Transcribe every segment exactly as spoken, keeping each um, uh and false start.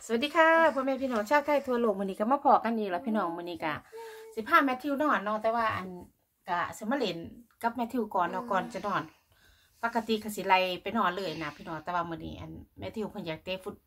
สวัสดีค่ะพ่อแม่พี่น้องชาวไทยทั่วโลกมื้อนี้ก็มาพอกันอีกแล้วพี่น้องมื้อนี้ก็สิพาแมทธิวนอนเนาะแต่ว่าอันก็สิมาเล่นกับแมทธิวก่อนเนาะก่อนจะนอนปกติก็สิไล่ไปนอนเลยนะพี่น้องแต่ว่ามื้อนี้อันแมทธิวเพิ่นอยากเตะฟุต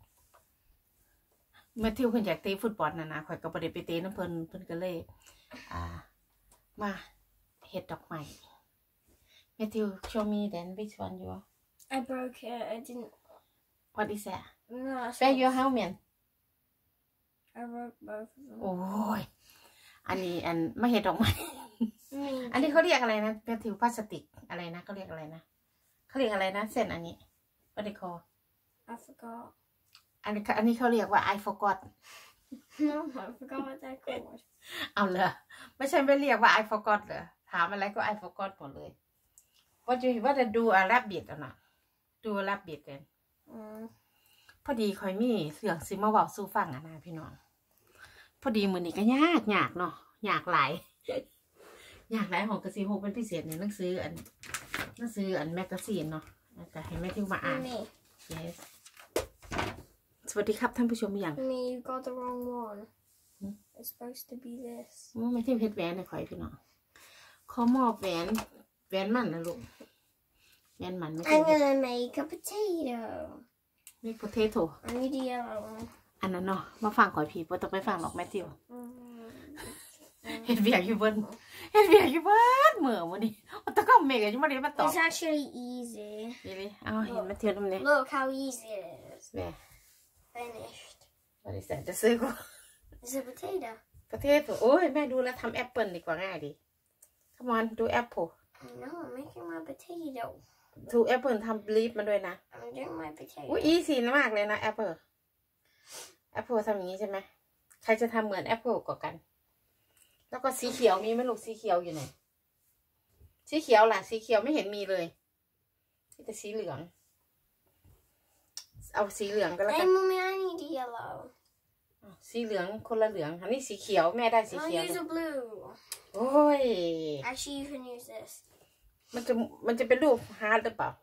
แมทธิวเพิ่นอยากเตะฟุตบอลน่ะนะข่อยก็บ่ได้ไปเตะนำเพิ่นเพิ่นก็เลยอ่ามาเฮ็ดดอกไม้แมทธิว show me then which one you are I broke it. I didn't. what is that No, where your helmet I broke both of them. โอ้ยอันนี้อันไม่เห็นดอกไม้ อันนี้เขาเรียกอะไรนะเป็นผิวพลาสติกอะไรนะเขาเรียกอะไรนะเขาเรียกอะไรนะเส้นอันนี้what they call I forgot. อันนี้อันนี้เขาเรียกว่า I forgot No, I forgot what they're called. เอาเลยไม่ใช่ไม่เรียกว่า I forgot เหรอถามอะไรก็ I forgot หมดเลย what you what to do a rabbit อ่ะนะ do a rabbit กันพอดีคอยมีเสียงซิมาบอกสู้ฟังอ่ะนะพี่น้องพอดีมือนี้ก็ยากยากเนาะยากหลายยากหลายของกระสีหกเป็นพิเศษในหนังสืออันหนังสืออันแมกกาซีนเนาะแต่ให้แม่ทิวมาอ่าน yes สวัสดีครับท่านผู้ชมอย่าง Me, you got the wrong one. It's supposed to be this. แม่ทิวเพชรแหวนในคอยพี่น้องขอมอบแหวนแหวนมันนะลูกแหวนมันไม่ใช่ I'm gonna make a potato. ไม่โพเทโต้ I need a yellow one. อันนั้นเนาะมาฟังขอยพี่บ่ต้องไปฟังหรอกแม่ทิวเฮ็ดเวียกอยู่เบิ้นเฮ็ดเวียกอยู่เบิ้นเหมือวันนี้ตะก้อเมกยังไม่ได้มาตอบ It's actually easy. นี่เลยเอาเห็นแม่ทิวตรงนี้ Look how easy it is. แม่ Finished. บริษัทจะซื้อกู It's a potato. ประเทศโอ้ยแม่ดูแล้วทำแอปเปิลดีกว่าง่ายดี Come on ดูแอปเปิล No, I'm making my potato. ดูแอปเปิลทำบลีฟมาด้วยนะ I'm doing my potato. อุ้ยอีซีมากเลยนะแอปเปิลแอปเปิลทำอย่างนี้ใช่ไหมใครจะทำเหมือนแอปเปิลกว่ากันแล้วก็สีเขียวมีไหมลูกสีเขียวอยู่ไหนสีเขียวล่ะสีเขียวไม่เห็นมีเลยมีแต่สีเหลืองเอาสีเหลืองก็แล้วกั Hey, น mommy, I need yellow. สีเหลืองคนละเหลืองอันนี้สีเขียวแม่ได้สี I'll เขียว use a blue. โอ้ย Actually, you can use this. มันจะมันจะเป็นรูปฮาร์ดหรือเปล่า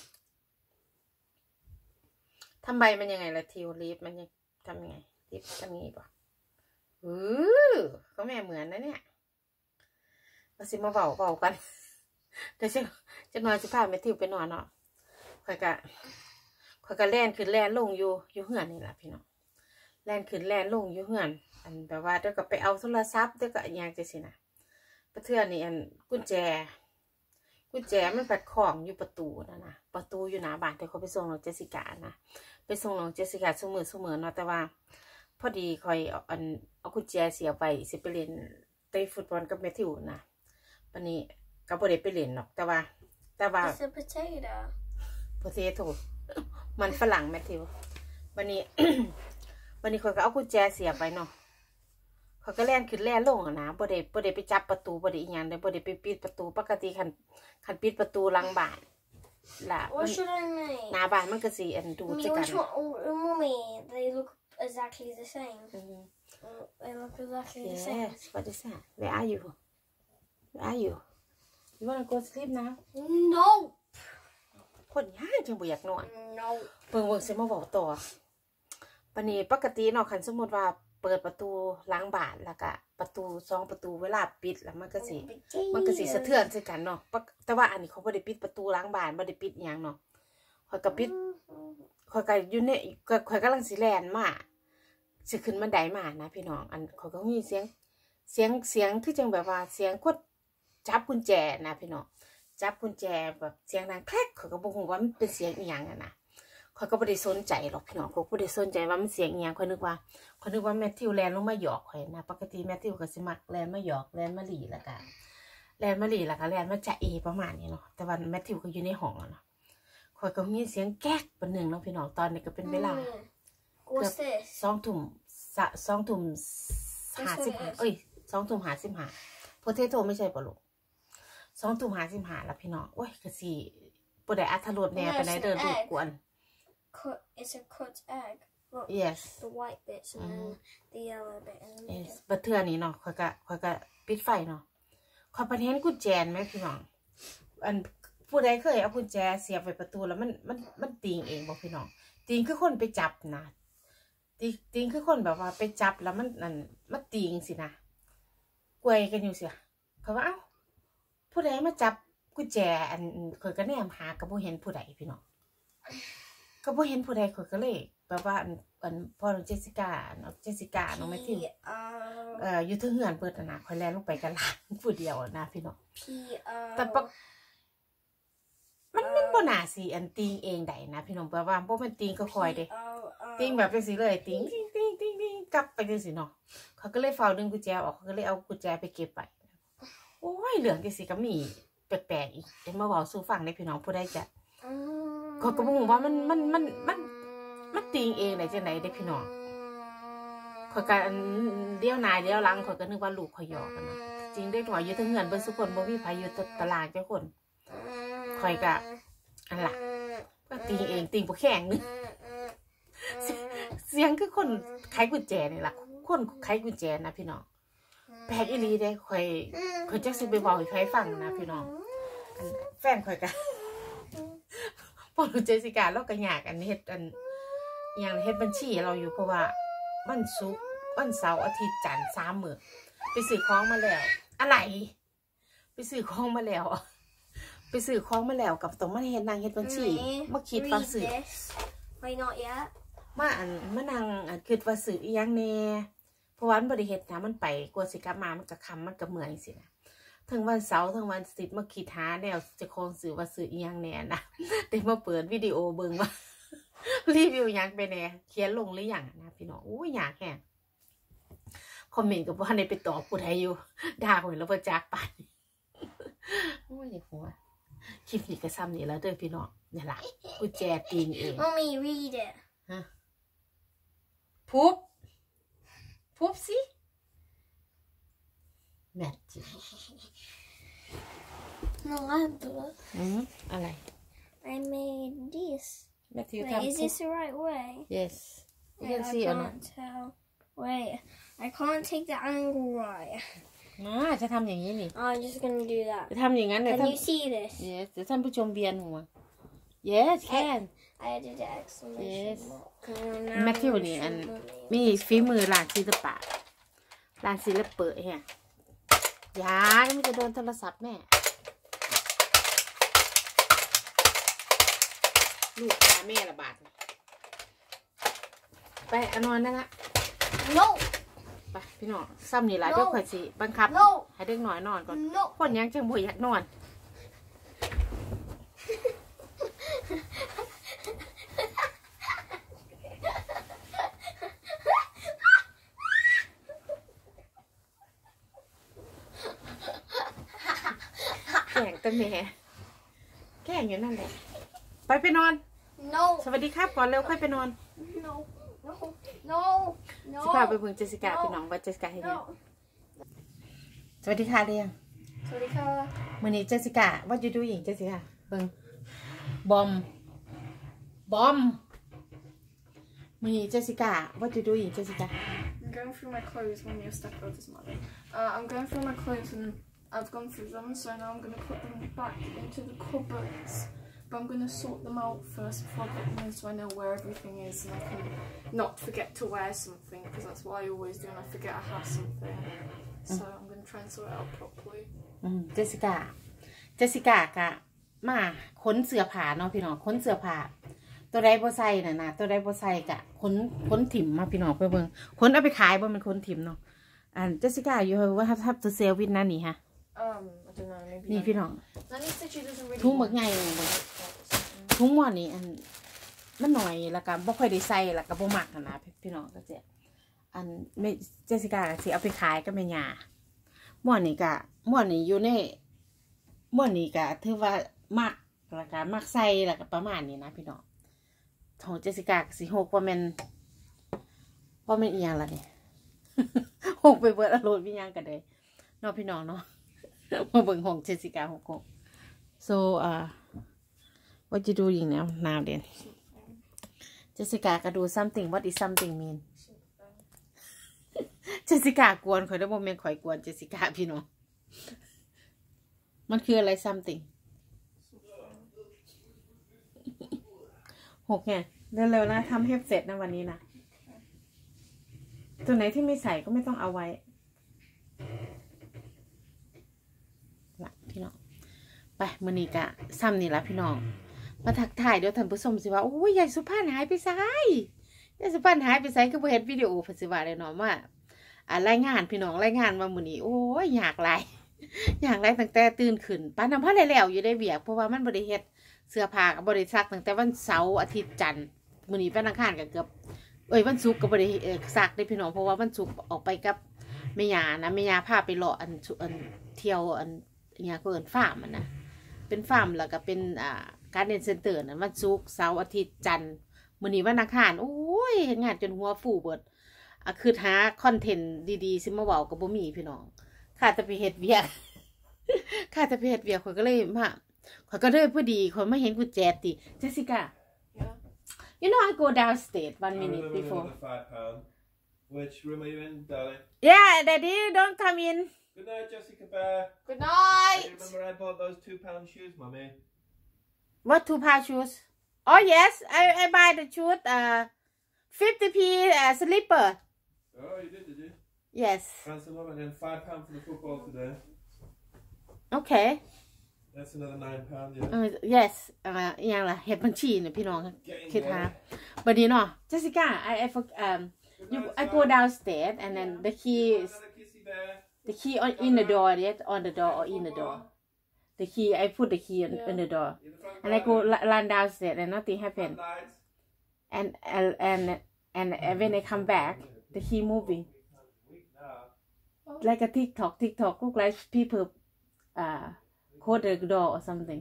ทำใบมันยังไงล่ะทิวลีฟมันยังทำยังไงลีฟทำยังไงป่ะอือเขาแม่เหมือนนะเนี่ยมาสิมาเบาเบากันเดี๋ยวจะจะนอนจะพาแม่ทิวไปนอนเนาะคอยกะคอยกะแล่นขึ้นแล่นลงอยู่อยู่เหือนนี่แหละพี่น้องแล่นขึ้นแล่นลงอยู่เหือนอันแบบว่าเดี๋ยวก็ไปเอาโทรศัพท์เดี๋ยวก็อย่างจะสินะประเทือนนี่อันกุญแจกุญแจมันปัดของอยู่ประตูนะนะประตูอยู่หน้าบ้านแต่เขาไปส่งน้องเจสสิก้านะไปส่งน้องเจสสิก้าเสมอเสมอเนาะแต่ว่าพอดีคอยอันเอากุญแจเสียไปสิไปเล่นเตะฟุตบอลกับแมทธิวนะวันนี้ก็บ่ได้ไปเล่นหรอกแต่ว่าแต่ว่า It's a potato. โพเทโต้มันฝรั่งแมทธิววันนี้ วันนี้คอยก็เอากุญแจเสียไปเนาะเขาก็แล่นขึ้นแล่นลงนะบ่ได้บ่ได้ไปจับประตูบ่ได้อีหยังเลยบ่ได้ไปปิดประตูปกติคันคันปิดประตูหลังบ้านล่ะ What should I make? หน้าบ้านมันก็สิอันดู Me, จักกัน which one? Oh, mommy, they look exactly the same. Mm-hmm. Oh, they look exactly Yes. the same. What is that? Where are you? Where are you? You wanna go sleep now? No. คนยากจังบ่อยากนอน No. เบิ่งเบิ่งสิมาบอกต่อปานนี้ปกติเนาะคันสมมุติว่าเปิดประตูหลังบ้านแล้วก็ประตูสองประตูเวลาปิดแล้วมันก็สิมันก็สิสะเทือนใส่กันเนาะแต่ว่าอันนี้เขาบ่ได้ปิดประตูหลังบ้านบ่ได้ปิดหยังเนาะข่อยก็ปิดข่อยก็อยู่ในข่อยกำลังสิแล่นมาสิขึ้นบันไดมานะพี่น้องอันข่อยก็มีเสียงเสียงเสียงคือจังแบบว่าเสียงกดจับกุญแจนะพี่น้องจับกุญแจแบบเสียงดังแครกข่อยก็บ่ฮู้ว่ามันเป็นเสียงอีหยังอ่ะนะข่อยก็บ่ได้สนใจหรอกพี่น้องข่อยบ่ได้สนใจว่ามันเสียงอีหยังข่อยนึกว่าข่อยนึกว่าแมทธิวแลนลงมาหยอกข่อยนะปกติแมทธิวก็สิมักแลนมาหยอกแลนมาหลีแล้วก็แลนมาหลีแล้วก็แลนมาจะเอประมาณนี้เนาะแต่ว่าแมทธิวก็อยู่ในห้องอ่ะเนาะข่อยก็มีเสียงแก๊กปานนึงเนาะพี่น้องตอนนี้ก็เป็นเวลา What's this? สองทุ่มสองทุ่มห้าสิบห้าเอ้ยสองทุ่มห้าสิบห้าโพเทโต้ไม่ใช่ป่ะลูกสองทุ่มห้าสิบห้าแล้วพี่น้องโอ้ยก็สิบ่ได้อรรถรสแน่ปานใดเด้อลูกกวน Cut. It's a cut egg. Look, yes the white bits and then the yellow bit in the middle. yes บัดเทื่อนี้เนาะข่อยก็ข่อยก็ปิดไฟเนาะข่อยบ่เห็นกุญแจไหมพี่น้องอันผู้ใดเคยเอากุญแจเสียบไว้ประตูแล้วมันมันมันติงเองบ่พี่น้องติงคือคนไปจับนะติงติงคือคนแบบว่าไปจับแล้วมันนั่นมันติงสินะกวยกันอยู่เสียเขาว่าเอ้าผู้ใดมาจับกุญแจอันข่อยก็แนมหาก็บ่เห็นผู้ใดพี่น้องก็บ่เห็นผู้ใดข่อยก็เลยแบบว่าอันอันพ่อน้องเจสสิก้าน้องเจสสิก้าน้องแมทธิวเอ่ออยู่ถึงเฮือนเปิดน่ะข่อยแล่นลงไปกันหลานผู้เดียวนะพี่น้องแต่ปกมันมันบ่น่าสิอันติงเองได้นะพี่น้องแปลว่าบ่แม่นติงก็คอยเด้ติงแบบจังซี่เลยติงติงติงติงติงกลับไปจังซี่เนาะเขาก็เลยเฝ้าดึงกุญแจออกเขาก็เลยเอากุญแจไปเก็บไว้โอ้ยเรื่องจังซี่ก็มีแปลกๆอีกเดี๋ยวมาเว้าสู่ฟังได้พี่น้องผู้ใดจะเขาก็บ่ฮู้ว่ามันมันมันมันมันติงเองได้จังได๋เด้พี่น้องข่อยก็เดี๋ยวหน้าเดี๋ยวหลังข่อยก็นึกว่าลูกข่อยหยอกกันนะจริงเด็กน้อยอยู่ทั้งเฮือนเบิ่ซุคนบ่มีไผอยู่ตลาดจักคนข่อยก็อันล่ะก็ติงเองติงบ่แข็งนึงเสียงคือคนไขกุญแจนี่ล่ะคนไขกุญแจนะพี่น้องแปลกอีหลีเด้ข่อยข่อยจักสิไปเว้าให้ใครฟังนะพี่น้องแฟนข่อยก็พอรู้เจสิก้าเราก็อยากอันเฮ็ดอันอย่างเฮ็ดบัญชีเราอยู่เพราะว่าวันศุกร์วันเสาร์อาทิตย์จันทร์สามมื้อไปซื้อของมาแล้วอะไรไปซื้อของมาแล้วไปซื้อของมาแล้วกับต้องมาเฮ็ดนางเฮ็ดบัญชีมาคิดว่าซื้อ Why not yet มาอันมานางอันคิดว่าซื้ออีหยังแน่เพราะว่ามันบ่ได้เฮ็ดนะมันไปกว่าสิกลับมามันก็ค่ำมันก็เมื่อยสินะถึงวันเสาร์ถึงวันอาทิตย์มาคิดหาแนวจะคงซื้อว่าซื้ออีหยังแน่นะแต่มาเปิดวิดีโอเบิ่งว่ารีวิวหยังไปแน่เขียนลงหรือยังนะพี่น้องอู้ยอยากแฮงคอมเมนต์ก็บ่ได้ไปตอบผู้ใดอยู่ด่าคนแล้วบ่จักปานโอ้ยหัวคลิปนี้ก็ซ้ำนี่แล้วเด้อพี่น้องนี่ล่ะกุญแจติงเอง Mommy read it ฮะพุบพุบสิแมทจิ No I have to look อืมอะไร I made this แมทธิว Wait, ทำ is this the right way yes you Wait, can I see or not can't tell Wait I can't take the angle right มาจะทำอย่างนี้นี่ I'm just gonna do that จะทำอย่างนั้นเลย Can ท่าน you see this yes เดี๋ยวท่านผู้ชมเบียนหัว yes can I added the exclamation yes mark แมทธิวนี่อันมีฝีมือหลานศิลปะหลานศิลปะเฮียยาไม่จะโดนโทรศัพท์แม่ลูกตาแม่ระบาดไปอนอนนั่นละ No ไปพี่น้องซ้ำนี่แหละเจ้าข่อยสิบังคับ No ให้เด็กน้อยนอนก่อน No คนยังจังบ่อยากนอนแข่งแต่แม่แข่งอยู่นั่นแหละไปไปนอน No สวัสดีครับก่อนเร็วค่อยไปนอน No No No No สิพาไปเบิ่งเจสสิก้าพี่น้องว่าเจสสิก้าเฮ็ดหยัง สวัสดีค่ะเรียงสวัสดีค่ะมื้อนี้เจสสิก้า what you doing เจสสิก้าเบิ่งบอมบอมมื้อนี้เจสสิก้า what you doing เจสสิก้า I'm going through my clothes when your stepbrother's mother. Uh, I'm going through my clothes and I've gone through them, so now I'm going to put them back into the cupboards. But I'm going to sort them out first before I put them in, so I know where everything is and I can not forget to wear something, because that's what I always do and I forget I have something. So I'm going to try and sort it out properly. อืมเจสสิก้า เจสสิก้ากะมาค้นเสื้อผ้าเนาะพี่น้องค้นเสื้อผ้าตัวใดบ่ใส่น่ะนะตัวใดบ่ใส่กะค้นค้นถิ่มมาพี่น้องไปเบิ่งค้นเอาไปขายบ่มันค้นถิ่มเนาะอันเจสสิก้าอยู่ว่าทับทับตัวเซลวินนั่นนี่ฮะ Um, I don't know, maybe... นี่พี่น้อง Nanny said she doesn't really ทุ่งบัก want ใหญ่เลยทุ่งหม้อนี่อันมันหน่อยแล้วก็บ่ค่อยได้ใส่แล้วก็บ่มักนะพี่น้องก็จะอันแม่เจสสิก้าก็สิเอาไปขายกับแม่ย่าหม้อนี่ก็หม้อนี่อยู่ในหม้อนี่ก็ถือว่ามักแล้วก็มักใส่แล้วก็ประมาณนี้นะพี่น้องของเจสสิก้าก็สิหกว่าแม่นว่าแม่นอีหยังล่ะนี่ หกไปเบิดอารมณ์อีหยังก็ได้เนาะพี่น้องเนาะ มาเบิ่งของเจสสิก้าหกหก so uh what you doing now now then Jessica ก็ดู something what is something mean Jessica กวนข่อยได้บ่แม่นข่อยกวน Jessica พี่น้องมันคืออะไร something หกไงเร็วๆนะทำให้เสร็จนะวันนี้นะตัวไหนที่ไม่ใส่ก็ไม่ต้องเอาไว้ละพี่น้องไปมื้อนี้กะซ้ำนี่ละพี่น้องมาทักทายเดี๋ยวท่านผู้ชมสิว่าโอ้ยยายสุพรรณหายไปไสยายสุพรรณหายไปไสก็บ่เห็นวิดีโอเพิ่นสิว่าเลยเนาะว่าอ่ารายงานพี่น้องรายงานว่ามื้อนี้โอ้ยยากหลายยากหลายตั้งแต่ตื่นขึ้นปานนั้นพอแล้วอยู่ได้เวียกเพราะว่ามันบ่ได้เฮ็ดเสื้อผ้าก็บ่ได้ซักตั้งแต่วันเสาร์อาทิตย์จันทร์มื้อนี้วันอังคารก็เกือบเอ้ยวันศุกร์ก็บ่ได้เอ่อซักได้พี่น้องเพราะว่าวันศุกร์ออกไปกับแม่ย่านะแม่ย่าพาไปเลาะอันอันเที่ยวอันอิหยังก็เอิ้นฟาร์มมันนะเป็นฟาร์มแล้วก็เป็นอ่าการเดนเซ็นเตอร์นะวันศุกร์เสาร์อาทิตย์จันทร์มื้อนี้วันอังคารโอ้ยเฮ็ดงานจนหัวฟูเบิดอ่ะคือหาคอนเทนต์ดีๆสิมาเว้าก็บ่มีพี่น้องข้าจะไปเฮ็ดเวียกข้าจะไปเฮ็ดเวียกข้อยก็เลยมาข้อยก็เลยพอดีข้อยมาเห็นกุญแจติเจสสิก้า Yeah. You know I go downstairs one minute before. Which room are you in, darling? Yeah, Daddy, don't come in. Good night, Jessica Bear. Good Do night. you remember I bought those two pound shoes, Mummy? What two pair shoes? Oh yes, I I buy the shoes. Uh, fifty p uh, slipper. Oh, you did, did you? Yes. Fancy them, and then five pound for the football today. Okay. That's another nine pound, yeah. Uh, yes. อ่าอย่างละเฮ็ดบัญชีเนี่ยพี่น้อง Getting คิดหา there. บัดนี้เนาะ Jessica, I I for um Good you night, I go son. downstairs and then the key is Another kissy bear. the key on in the door yet on the door or in the door. The key I put the key on, Yeah. in the door In the front and I go garden. run downstairs and nothing happen. Lights. And and and and when I come back, the key moving Weak now. like a TikTok. TikTok look like people uh close the door or something.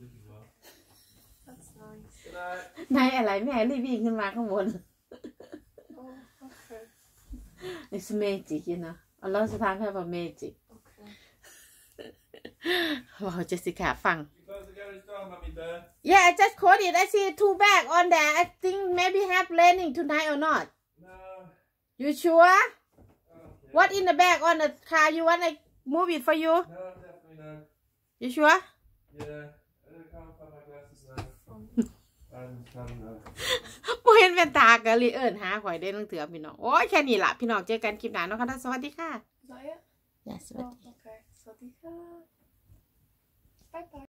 That's nice. Good night. นายอะไรแม่รีบวิ่งขึ้นมาข้างบน Oh, okay. It's magic, you know. A lot of time have a magic. Okay. ว้าวเจสสิก้าฟัง You close the garage door, Mummy Bear. Yeah, I just caught it. I see two bag on there. I think maybe have raining tonight or not. No. You sure? Oh, yeah. What in the bag on the car? You want I move it for you? No, definitely no. You sure? Yeah. I can't find my glasses now. I'm trying to. บ่เห็นเป็นตากะลิเอิ้นหาข่อยได้ตั้งเถื่อพี่น้องโอ้ยแค่นี้ล่ะพี่น้องเจอกันคลิปหน้าเนาะค่ะสวัสดีค่ะ Is that it? Yes Oh, okay. Sadika. Bye bye.